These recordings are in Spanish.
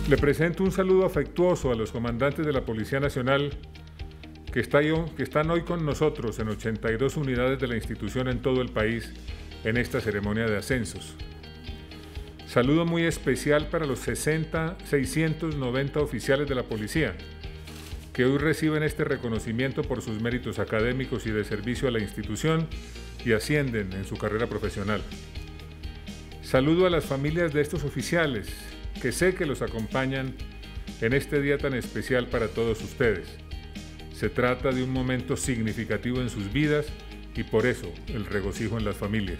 Le presento un saludo afectuoso a los comandantes de la Policía Nacional que están hoy con nosotros en 82 unidades de la institución en todo el país en esta ceremonia de ascensos. Saludo muy especial para los 690 oficiales de la policía que hoy reciben este reconocimiento por sus méritos académicos y de servicio a la institución y ascienden en su carrera profesional. Saludo a las familias de estos oficiales que sé que los acompañan en este día tan especial para todos ustedes. Se trata de un momento significativo en sus vidas y por eso el regocijo en las familias.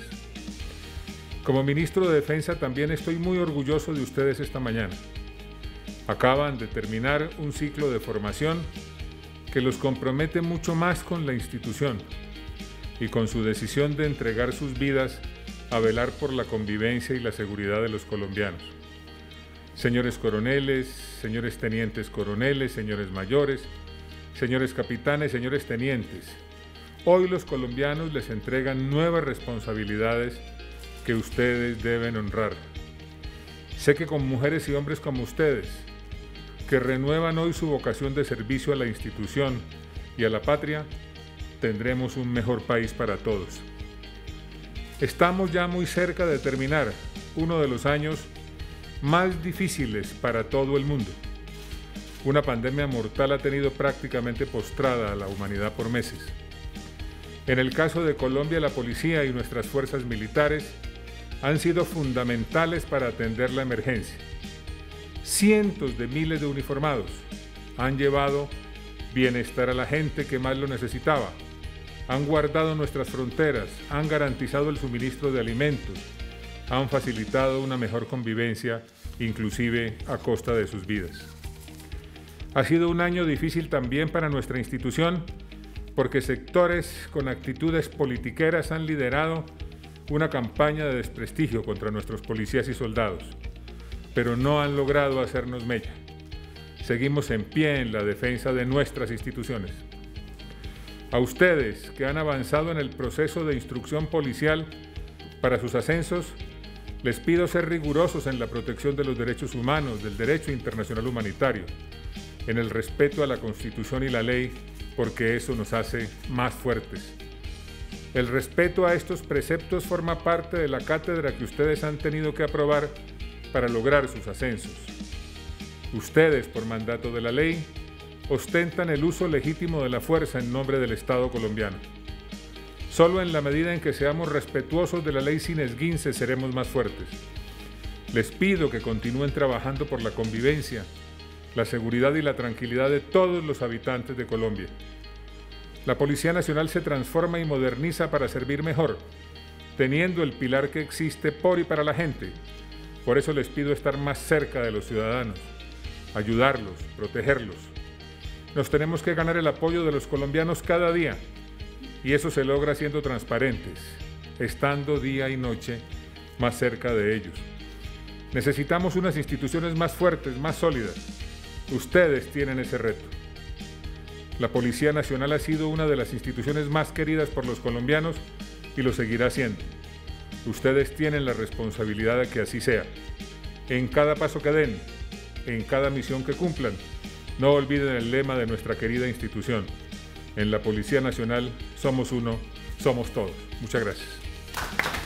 Como ministro de Defensa también estoy muy orgulloso de ustedes esta mañana. Acaban de terminar un ciclo de formación que los compromete mucho más con la institución y con su decisión de entregar sus vidas a velar por la convivencia y la seguridad de los colombianos. Señores coroneles, señores tenientes coroneles, señores mayores, señores capitanes, señores tenientes, hoy los colombianos les entregan nuevas responsabilidades que ustedes deben honrar. Sé que con mujeres y hombres como ustedes, que renuevan hoy su vocación de servicio a la institución y a la patria, tendremos un mejor país para todos. Estamos ya muy cerca de terminar uno de los años más difíciles para todo el mundo. Una pandemia mortal ha tenido prácticamente postrada a la humanidad por meses. En el caso de Colombia, la policía y nuestras fuerzas militares han sido fundamentales para atender la emergencia. Cientos de miles de uniformados han llevado bienestar a la gente que más lo necesitaba, han guardado nuestras fronteras, han garantizado el suministro de alimentos, han facilitado una mejor convivencia, inclusive a costa de sus vidas. Ha sido un año difícil también para nuestra institución, porque sectores con actitudes politiqueras han liderado una campaña de desprestigio contra nuestros policías y soldados, pero no han logrado hacernos mella. Seguimos en pie en la defensa de nuestras instituciones. A ustedes que han avanzado en el proceso de instrucción policial para sus ascensos, les pido ser rigurosos en la protección de los derechos humanos, del derecho internacional humanitario, en el respeto a la Constitución y la ley, porque eso nos hace más fuertes. El respeto a estos preceptos forma parte de la cátedra que ustedes han tenido que aprobar para lograr sus ascensos. Ustedes, por mandato de la ley, ostentan el uso legítimo de la fuerza en nombre del Estado colombiano. Solo en la medida en que seamos respetuosos de la ley sin esguinces seremos más fuertes. Les pido que continúen trabajando por la convivencia, la seguridad y la tranquilidad de todos los habitantes de Colombia. La Policía Nacional se transforma y moderniza para servir mejor, teniendo el pilar que existe por y para la gente. Por eso les pido estar más cerca de los ciudadanos, ayudarlos, protegerlos. Nos tenemos que ganar el apoyo de los colombianos cada día, y eso se logra siendo transparentes, estando día y noche más cerca de ellos. Necesitamos unas instituciones más fuertes, más sólidas. Ustedes tienen ese reto. La Policía Nacional ha sido una de las instituciones más queridas por los colombianos y lo seguirá siendo. Ustedes tienen la responsabilidad de que así sea. En cada paso que den, en cada misión que cumplan, no olviden el lema de nuestra querida institución. En la Policía Nacional somos uno, somos todos. Muchas gracias.